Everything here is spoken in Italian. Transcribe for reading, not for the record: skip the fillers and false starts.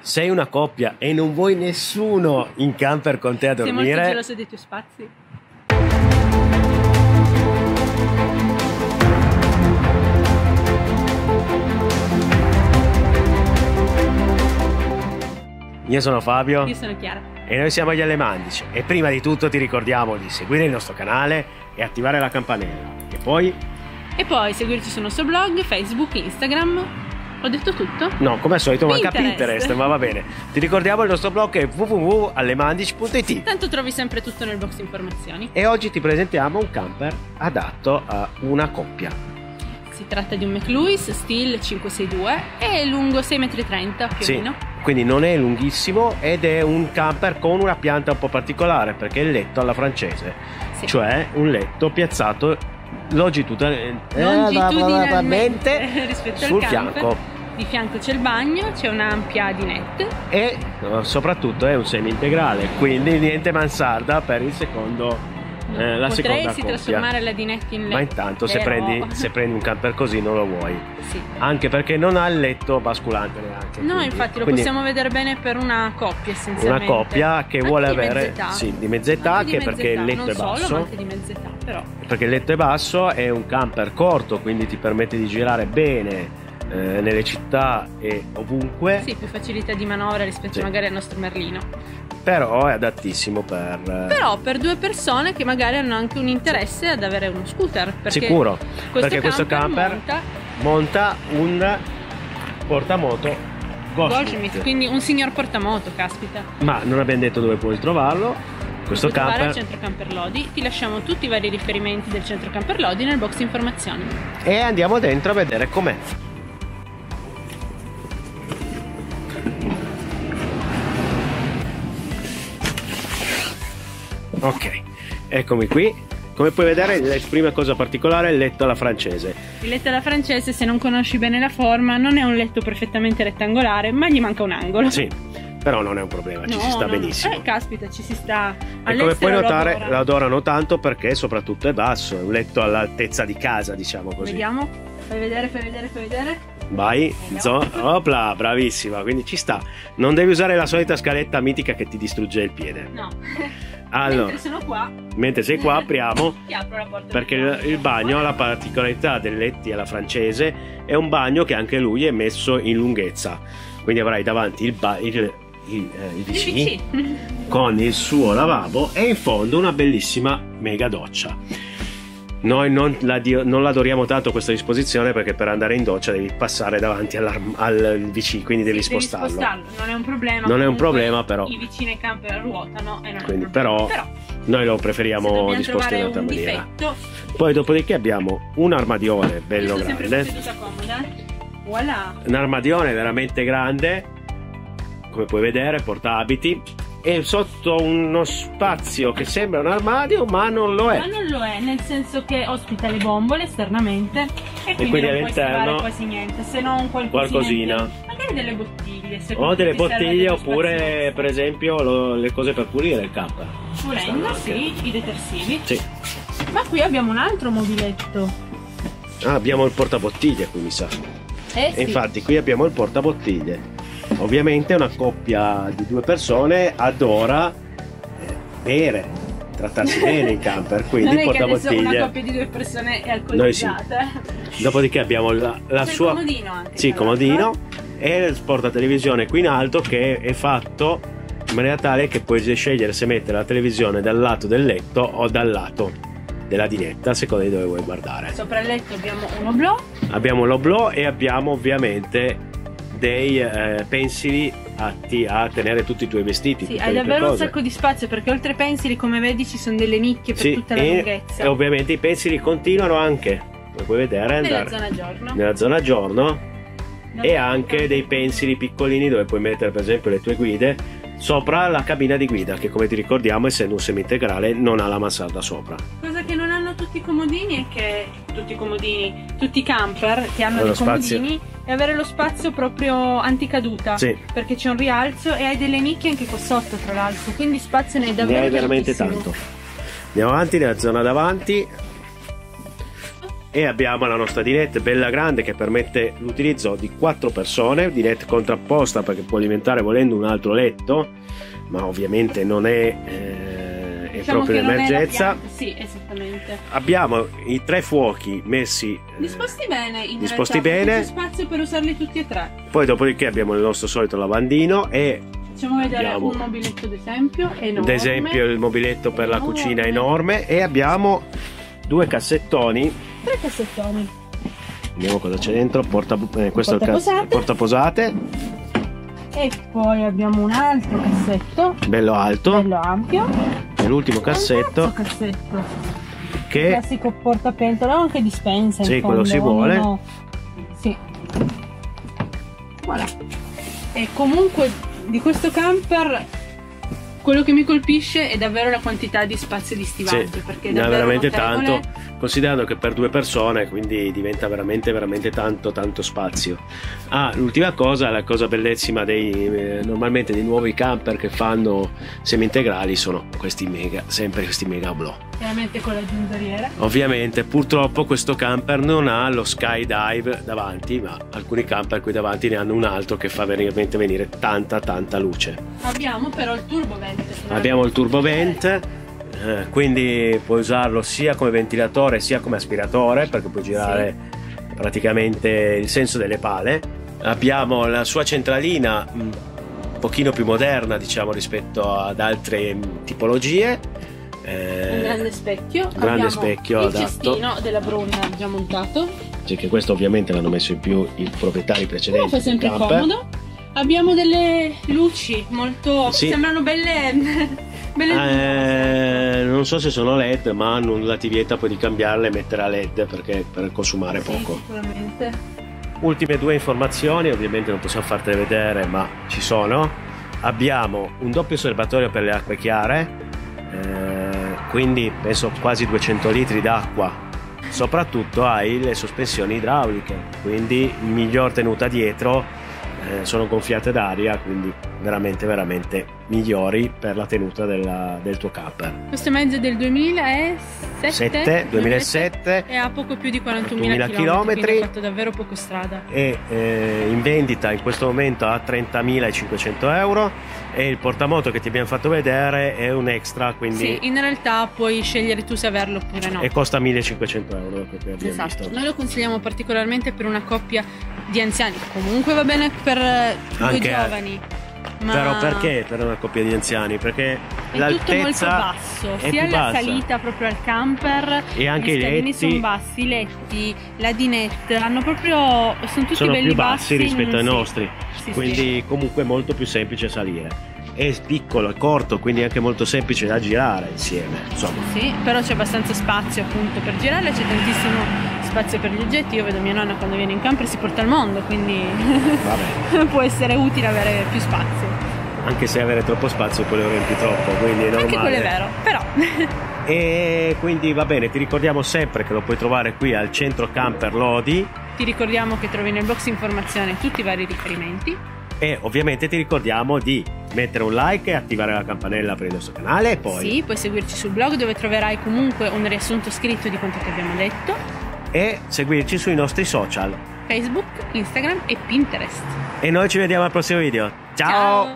sei una coppia e non vuoi nessuno in camper con te a dormire. Sei molto geloso dei tuoi spazi. Io sono Fabio. Io sono Chiara. E noi siamo gli Alemandici. E prima di tutto ti ricordiamo di seguire il nostro canale e attivare la campanella. E poi seguirci sul nostro blog, Facebook, Instagram. Ho detto tutto? No, come al solito manca Pinterest, ma va bene. Ti ricordiamo il nostro blog è www.alemandici.it. Tanto trovi sempre tutto nel box informazioni. E oggi ti presentiamo un camper adatto a una coppia. Si tratta di un McLuis Steel 562 e è lungo 6,30 m più o meno. Quindi non è lunghissimo ed è un camper con una pianta un po' particolare perché è il letto alla francese, cioè un letto piazzato longitudinalmente rispetto sul al camper. Fianco. Di fianco c'è il bagno, c'è un'ampia dinette e soprattutto è un semi-integrale, quindi niente mansarda per il secondo. La seconda potresti trasformare la dinette in letto, ma intanto se prendi un camper così non lo vuoi, sì. Anche perché non ha il letto basculante neanche. No, quindi, infatti lo possiamo vedere bene per una coppia essenzialmente. Una coppia che anche vuole di avere mezz'età. Sì, di mezz'età, anche perché il letto è basso. Solo, ma anche di mezz'età, però. Perché il letto è basso, è un camper corto, quindi ti permette di girare bene nelle città e ovunque. Sì, più facilità di manovra rispetto magari al nostro Merlino. Però è adattissimo per due persone che magari hanno anche un interesse ad avere uno scooter. Sicuro, perché questo camper monta un portamoto Goldschmidt, quindi un signor portamoto, caspita. Ma non abbiamo detto dove puoi trovarlo. Questo camper al centro Camper Lodi. Ti lasciamo tutti i vari riferimenti del centro Camper Lodi nel box informazioni. E andiamo dentro a vedere com'è. Ok, eccomi qui. Come puoi vedere, la prima cosa particolare è il letto alla francese. Il letto alla francese, se non conosci bene la forma, non è un letto perfettamente rettangolare, ma gli manca un angolo. Sì, però non è un problema, ci si sta benissimo. Caspita, ci si sta. E come puoi notare, lo adorano tanto perché soprattutto è basso, è un letto all'altezza di casa, diciamo così. Vediamo, fai vedere. Vai, opla, bravissima, quindi ci sta. Non devi usare la solita scaletta mitica che ti distrugge il piede. No. Allora, mentre sei qua apriamo ti apro la porta perché il bagno ha la particolarità dei letti alla francese, è un bagno che anche lui è messo in lunghezza, quindi avrai davanti il WC con il suo lavabo e in fondo una bellissima mega doccia. Noi non l'adoriamo tanto questa disposizione perché per andare in doccia devi passare davanti al WC, quindi devi spostarlo. Non è un problema. Non è un problema, però. I vicini ai camper ruotano e non quindi, è un però noi lo preferiamo disposto in un'altra maniera. Poi dopodiché abbiamo un armadione bello grande. Voilà. Un armadione veramente grande, come puoi vedere, portaabiti. E sotto uno spazio che sembra un armadio, ma non lo è. Ma non lo è, nel senso che ospita le bombole esternamente e quindi non puoi scavare quasi niente, se non qualcosina. Magari delle bottiglie. O delle bottiglie, oppure per esempio le cose per pulire il camper. Pulendo, sì, i detersivi. Sì. Ma qui abbiamo un altro mobiletto. Abbiamo il portabottiglie qui, mi sa. Sì. Infatti qui abbiamo il portabottiglie. Ovviamente una coppia di due persone adora bere, trattarsi bene in camper, quindi il portabottiglie. Una coppia di due persone è alcolizzata. Sì. Dopodiché abbiamo la sua comodino anche. Sì, comodino e il portatelevisione qui in alto che è fatto in maniera tale che puoi scegliere se mettere la televisione dal lato del letto o dal lato della dinetta, a seconda di dove vuoi guardare. Sopra il letto abbiamo un oblò. Abbiamo l'oblò e abbiamo ovviamente dei pensili atti a tenere tutti i tuoi vestiti. Sì, hai davvero un sacco di spazio perché oltre ai pensili, come vedi, ci sono delle nicchie per tutta la lunghezza. E ovviamente i pensili continuano anche, come puoi vedere, nella zona giorno e anche dei pensili piccolini dove puoi mettere per esempio le tue guide sopra la cabina di guida, che come ti ricordiamo, essendo un semi-integrale, non ha la mansarda sopra. Cosa che non hanno tutti i comodini è che tutti i camper che hanno dei comodini è avere lo spazio proprio anticaduta, perché c'è un rialzo e hai delle nicchie anche qua sotto, tra l'altro, quindi spazio ne hai davvero veramente tanto. Andiamo avanti nella zona davanti. E abbiamo la nostra dinette bella grande che permette l'utilizzo di 4 persone, dinette contrapposta perché può diventare volendo un altro letto, ma ovviamente non è, diciamo proprio l'emergenza. Sì, esattamente. Abbiamo i 3 fuochi messi disposti bene, disposti bene. C'è spazio per usarli tutti e 3. Poi dopodiché abbiamo il nostro solito lavandino e facciamo vedere un mobiletto d'esempio enorme. Ad esempio il mobiletto per la cucina enorme, e abbiamo 2 cassettoni. 3 cassettoni. Vediamo cosa c'è dentro. Questo è il portaposate. E poi abbiamo un altro cassetto bello alto, bello ampio, e l'ultimo cassetto, che il classico portapentola o anche dispensa. Sì, quello si vuole. Sì. Voilà. E comunque di questo camper quello che mi colpisce è davvero la quantità di spazio di stivaggio, sì, perché è davvero veramente notevole. Tanto, considerando che per 2 persone, quindi diventa veramente tanto spazio. L'ultima cosa, la cosa bellissima normalmente dei nuovi camper che fanno semi integrali sono sempre questi mega oblò. Chiaramente con la giuntoriera. Ovviamente purtroppo questo camper non ha lo skydive davanti, ma alcuni camper qui davanti ne hanno un altro che fa veramente venire tanta luce. Abbiamo però il turbovent. Abbiamo il turbovent, quindi puoi usarlo sia come ventilatore sia come aspiratore, perché puoi girare praticamente il senso delle pale. Abbiamo la sua centralina un pochino più moderna, diciamo, rispetto ad altre tipologie. Un grande specchio. Grande specchio il adatto. Cestino della Brunner già montato. Sì, che questo ovviamente l'hanno messo in più i proprietari precedenti. Fa sempre comodo. Abbiamo delle luci molto sembrano belle. Non so se sono LED, ma nulla ti vieta poi di cambiarle e mettere a LED per consumare poco. Sicuramente. Ultime 2 informazioni, ovviamente non possiamo fartele vedere, ma ci sono. Abbiamo un doppio serbatoio per le acque chiare, quindi penso quasi 200 litri d'acqua. Soprattutto hai le sospensioni idrauliche, quindi miglior tenuta dietro. Sono gonfiate d'aria, quindi veramente migliori per la tenuta del tuo camper. Questo mezzo è del 2007 e ha poco più di 41.000 km, quindi ha fatto davvero poco strada. E in vendita in questo momento a 30.500 euro, e il portamoto che ti abbiamo fatto vedere è un extra, quindi sì, in realtà puoi scegliere tu se averlo oppure no, e costa 1.500 euro. Esatto, noi lo consigliamo particolarmente per una coppia di anziani, comunque va bene per 2 giovani. Ma però perché per una coppia di anziani? Perché è l'altezza tutto molto basso, è sia più la bassa. Salita proprio al camper, e anche i letti sono bassi, i letti, la dinette sono tutti belli più bassi rispetto ai nostri, sì, quindi comunque è molto più semplice salire. È piccolo, è corto, quindi è anche molto semplice da girare insieme, insomma. Sì, però c'è abbastanza spazio appunto per girare, c'è tantissimo spazio per gli oggetti. Io vedo mia nonna quando viene in camper si porta il mondo, quindi può essere utile avere più spazio. Anche se avere troppo spazio poi lo riempi troppo, quindi è normale. Anche quello è vero, però. E quindi va bene, ti ricordiamo sempre che lo puoi trovare qui al centro camper Lodi. Ti ricordiamo che trovi nel box informazione tutti i vari riferimenti. E ovviamente ti ricordiamo di mettere un like e attivare la campanella per il nostro canale, e poi sì, puoi seguirci sul blog dove troverai comunque un riassunto scritto di quanto ti abbiamo detto, e seguirci sui nostri social Facebook, Instagram e Pinterest. e noi ci vediamo al prossimo video. Ciao!